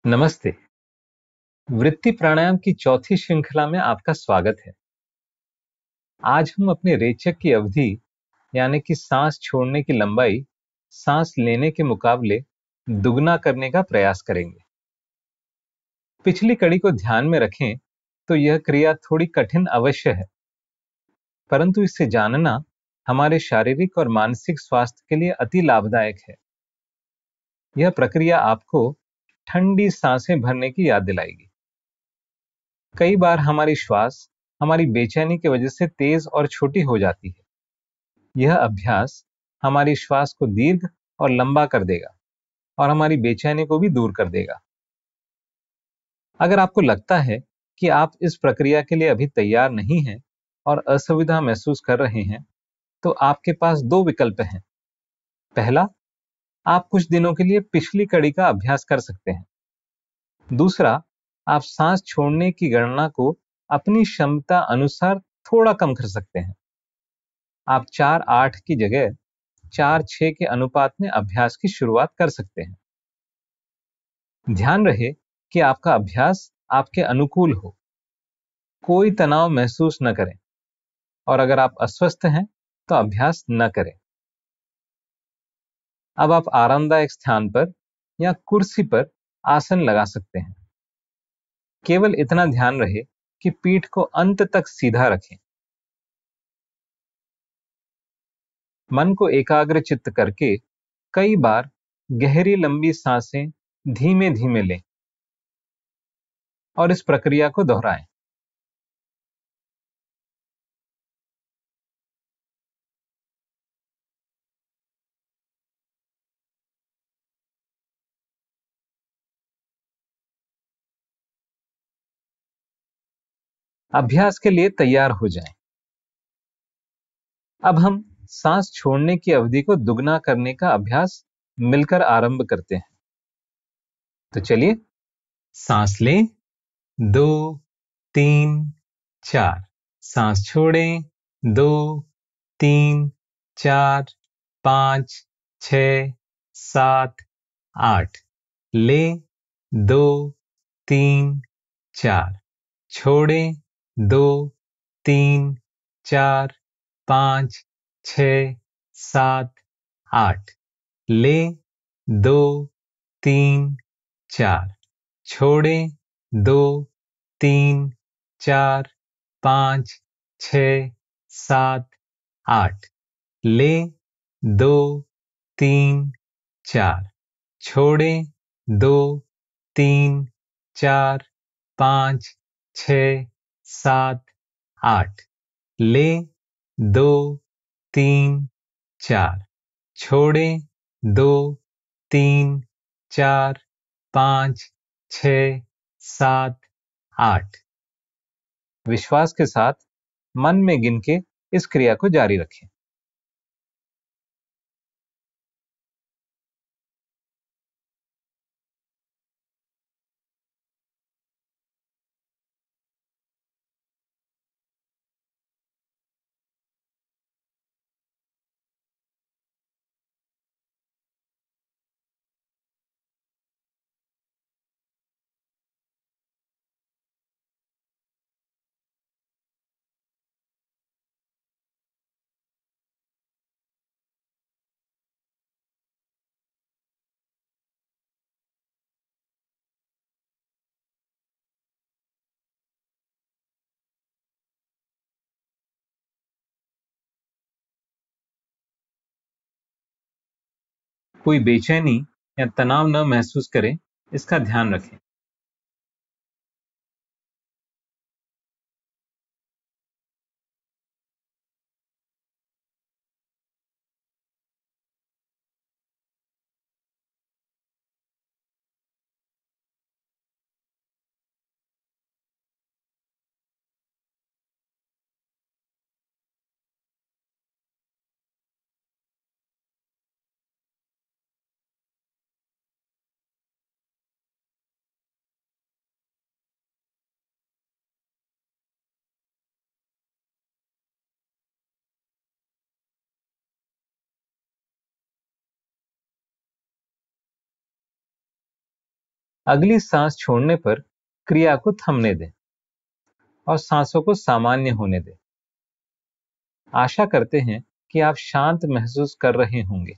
नमस्ते। वृत्ति प्राणायाम की चौथी श्रृंखला में आपका स्वागत है। आज हम अपने रेचक की अवधि यानी कि सांस छोड़ने की लंबाई सांस लेने के मुकाबले दुगना करने का प्रयास करेंगे। पिछली कड़ी को ध्यान में रखें तो यह क्रिया थोड़ी कठिन अवश्य है, परंतु इसे जानना हमारे शारीरिक और मानसिक स्वास्थ्य के लिए अति लाभदायक है। यह प्रक्रिया आपको ठंडी सांसें भरने की याद दिलाएगी। कई बार हमारी श्वास हमारी बेचैनी की वजह से तेज और छोटी हो जाती है। यह अभ्यास हमारी श्वास को दीर्घ और लंबा कर देगा और हमारी बेचैनी को भी दूर कर देगा। अगर आपको लगता है कि आप इस प्रक्रिया के लिए अभी तैयार नहीं हैं और असुविधा महसूस कर रहे हैं, तो आपके पास दो विकल्प हैं। पहला, आप कुछ दिनों के लिए पिछली कड़ी का अभ्यास कर सकते हैं। दूसरा, आप सांस छोड़ने की गणना को अपनी क्षमता अनुसार थोड़ा कम कर सकते हैं। आप 4-8 की जगह 4-6 के अनुपात में अभ्यास की शुरुआत कर सकते हैं। ध्यान रहे कि आपका अभ्यास आपके अनुकूल हो। कोई तनाव महसूस न करें और अगर आप अस्वस्थ हैं तो अभ्यास न करें। अब आप आरामदायक स्थान पर या कुर्सी पर आसन लगा सकते हैं। केवल इतना ध्यान रहे कि पीठ को अंत तक सीधा रखें। मन को एकाग्र चित्त करके कई बार गहरी लंबी सांसें धीमे धीमे लें और इस प्रक्रिया को दोहराएं। अभ्यास के लिए तैयार हो जाएं। अब हम सांस छोड़ने की अवधि को दुगना करने का अभ्यास मिलकर आरंभ करते हैं। तो चलिए, सांस लें, 2, 3, 4। सांस छोड़ें, 2, 3, 4, 5, 6, 7, 8। लें, 2, 3, 4। छोड़ें, 2, 3, 4, 5, 6, 7, 8। लें, 2, 3, 4। छोड़ें, 2, 3, 4, 5, 6, 7, 8। लें, 2, 3, 4। छोड़ें, 2, 3, 4, 5, 6, 7, 8। लें, 2, 3, 4। छोड़ें, 2, 3, 4, 5, 6, 7, 8। विश्वास के साथ मन में गिन के इस क्रिया को जारी रखें। कोई बेचैनी या तनाव न महसूस करें, इसका ध्यान रखें। अगली सांस छोड़ने पर क्रिया को थमने दें और सांसों को सामान्य होने दें। आशा करते हैं कि आप शांत महसूस कर रहे होंगे।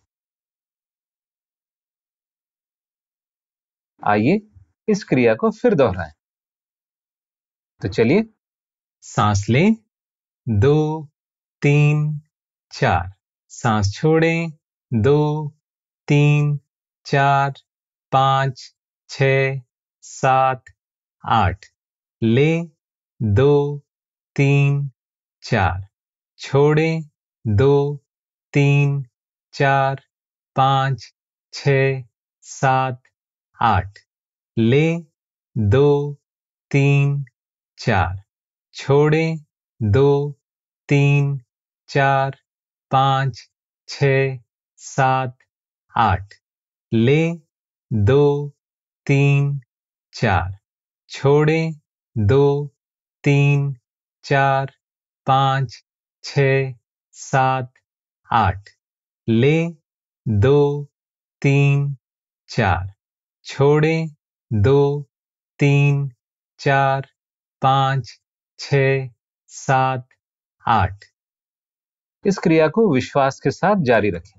आइए इस क्रिया को फिर दोहराएं। तो चलिए, सांस लें, 2, 3, 4। सांस छोड़ें, 2, 3, 4, 5, 6, 7, 8। लें, 2, 3, 4। छोड़ें, 2, 3, 4, 5, 6, 7, 8। लें, 2, 3, 4। छोड़ें, 2, 3, 4, 5, 6, 7, 8। लें, 2, 3, 4। छोड़ें, 2, 3, 4, 5, 6, 7, 8। लें, 2, 3, 4। छोड़ें, 2, 3, 4, 5, 6, 7, 8। इस क्रिया को विश्वास के साथ जारी रखें।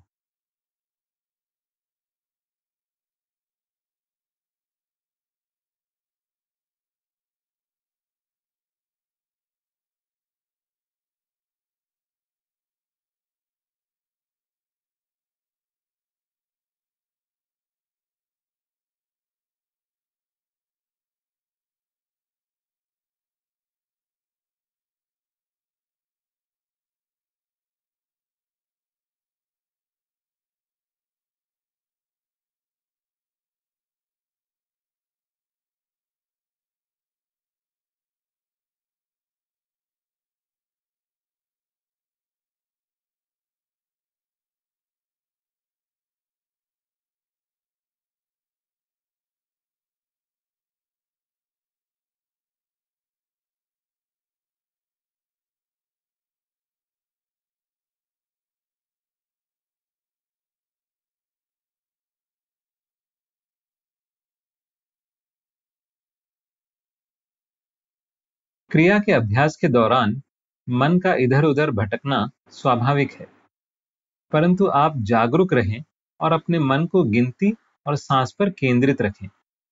क्रिया के अभ्यास के दौरान मन का इधर उधर भटकना स्वाभाविक है, परंतु आप जागरूक रहें और अपने मन को गिनती और सांस पर केंद्रित रखें।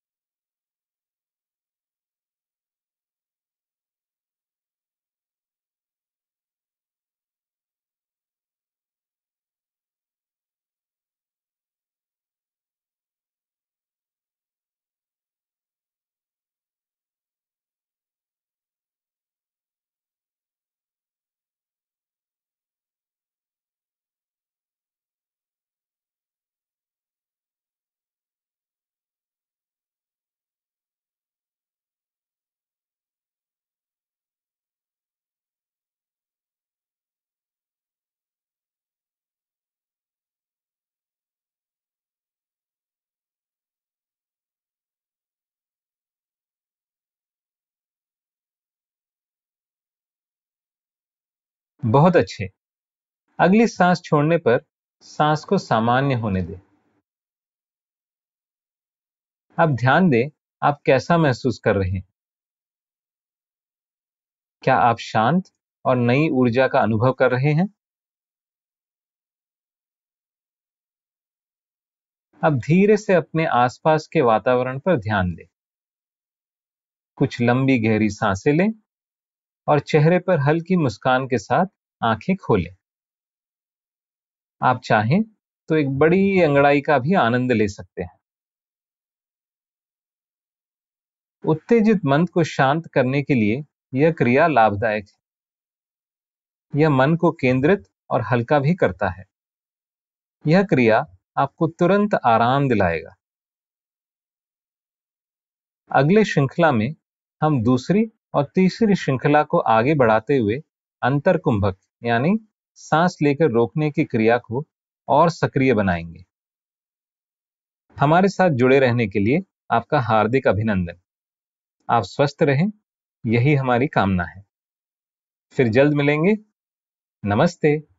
बहुत अच्छे। अगली सांस छोड़ने पर सांस को सामान्य होने दें। अब ध्यान दें, आप कैसा महसूस कर रहे हैं। क्या आप शांत और नई ऊर्जा का अनुभव कर रहे हैं? अब धीरे से अपने आसपास के वातावरण पर ध्यान दें। कुछ लंबी गहरी सांसें लें और चेहरे पर हल्की मुस्कान के साथ आंखें खोलें। आप चाहें तो एक बड़ी अंगड़ाई का भी आनंद ले सकते हैं। उत्तेजित मन को शांत करने के लिए यह क्रिया लाभदायक है। यह मन को केंद्रित और हल्का भी करता है। यह क्रिया आपको तुरंत आराम दिलाएगा। अगले श्रृंखला में हम दूसरी और तीसरी श्रृंखला को आगे बढ़ाते हुए अंतरकुंभक यानी सांस लेकर रोकने की क्रिया को और सक्रिय बनाएंगे। हमारे साथ जुड़े रहने के लिए आपका हार्दिक अभिनंदन। आप स्वस्थ रहें, यही हमारी कामना है। फिर जल्द मिलेंगे। नमस्ते।